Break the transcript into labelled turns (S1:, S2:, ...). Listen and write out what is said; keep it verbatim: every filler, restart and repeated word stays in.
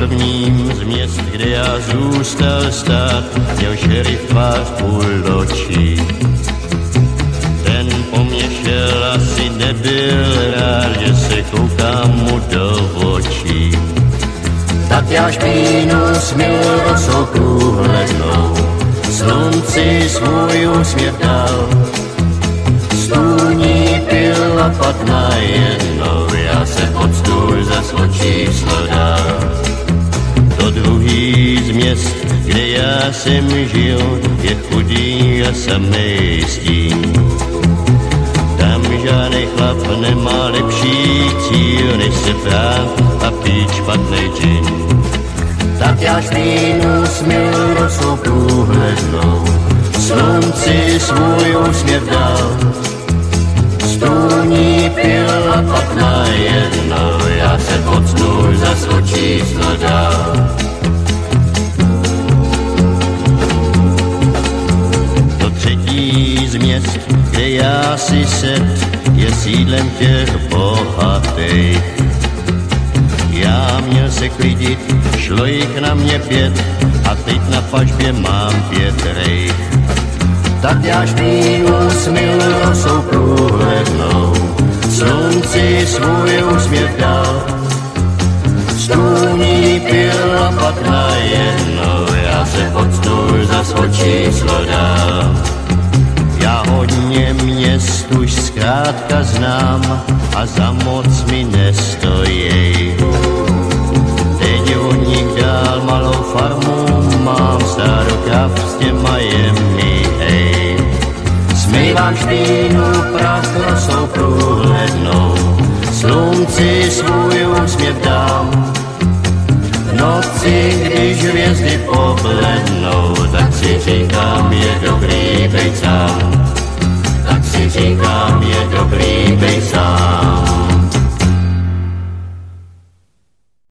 S1: prvním z měst, kde já zůstal stát, měl šerif tvář půl očí. Ten po mně šel, asi nebyl rád, že se koukám mu do očí. Tak já špínu smil rosou průhlednou, slunci svůj úsměv dal. Stůní pil a pak najednou, já se pod stůl zas o číslo dal. To druhý z měst, kde já jsem žil, je chudý a samej stín. Tam žádnej chlap nemá lepší cíl, než se prát a pít špatnej džin. Tak já špínu smil rosou průhlednou, slunci svůj úsměv dal. Stůní pil a pak najednou, já se pod stůl zas o číslo dal. To třetí z měst, kde já si set, je sídlem těch bohatých. Já měl se klidit, šlo jich na mě pět a teď na pažbě mám pět rejch. Tak já špínu smil rosou průhlednou, slunci svůj úsměv dal. Stůní pil a pak najednou, já se pod stůl zas o číslo dal. Já hodně měst už zkrátka znám a za moc mi nestojí. Teď od nich dál malou farmu mám, stádo krav s těma jemi, hej. Smývám špínu, prach rosou průhlednou, slunci svůj úsměv dám. V noci, když hvězdy poblednou, tak si říkám, je dobrý bejt sám.